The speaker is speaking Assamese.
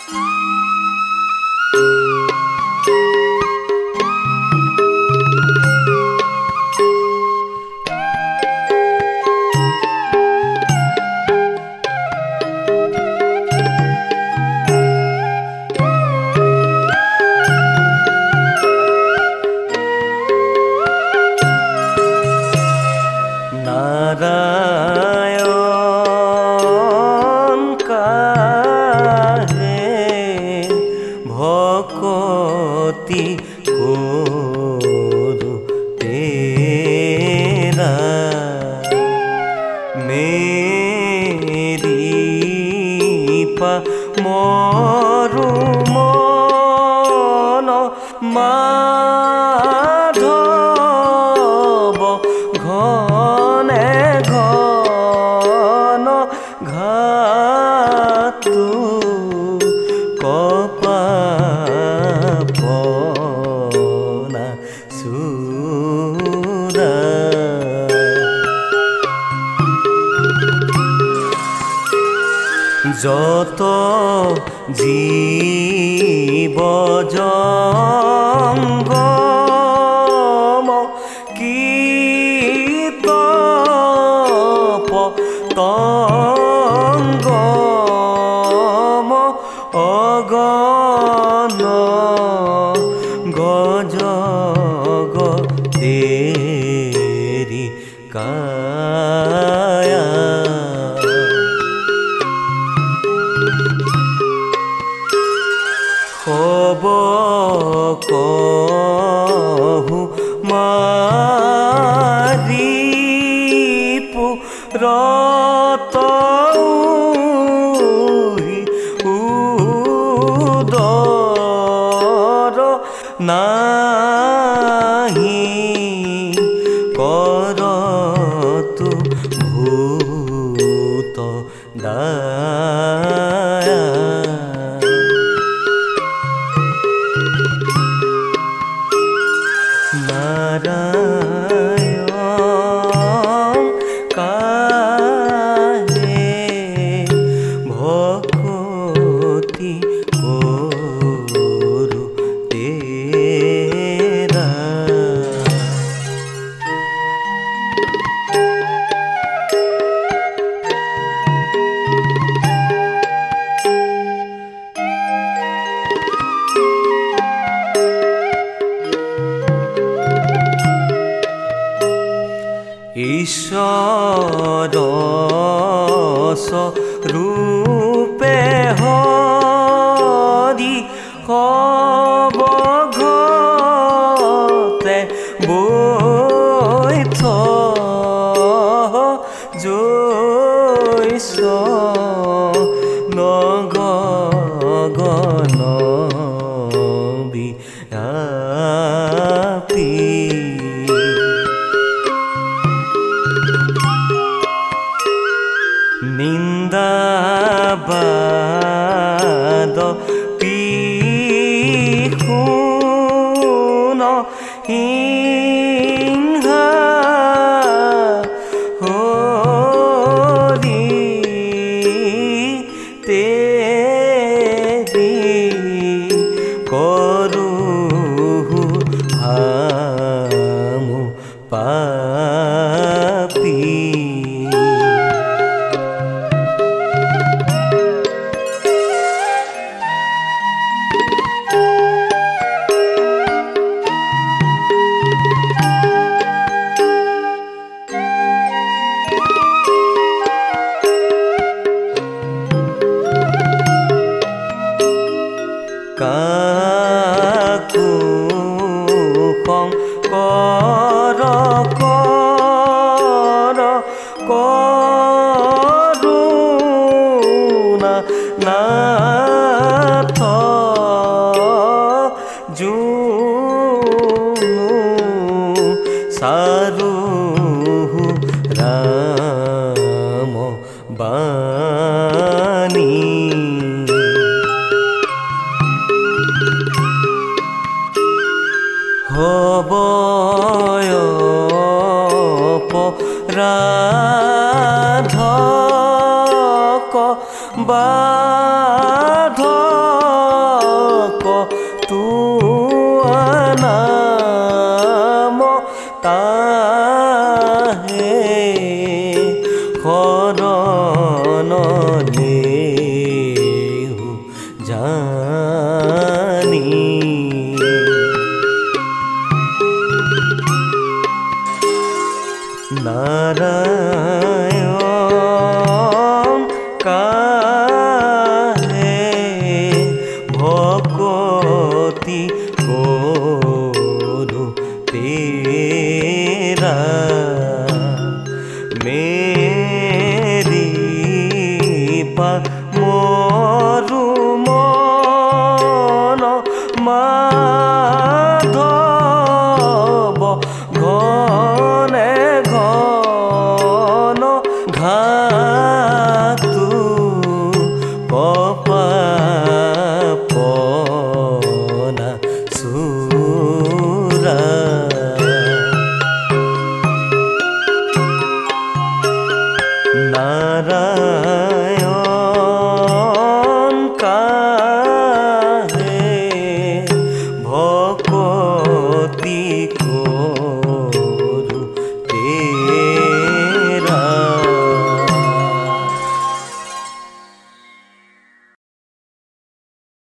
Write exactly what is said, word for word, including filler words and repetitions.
नारायण काहे भक्ति करू तेरा मेरी पा मोरु मन माधव घने घन घातु कपापना सुरा যত জীব জঙ্গম কীত পতঙ্গম অগণ গজগ তেরি কায়া হব কহু মারিপু রত উদর নাহি করতু ভূত দায়া নারায়ণ কাহে ভক্তি কਰੂ তেরা ঈশ্বর স্বরূপে হরি হব ঘতে বৈঠ জৈস নগণ বিয়াপি নিন্দাবাদ পিখুন হিংসা হরি তেরি করু হামু পাপি কাকু শংকৰ কৰ কৰোণা নাথ জুনু চাৰু ৰাম বাণী হবয় পৰাধক বাধক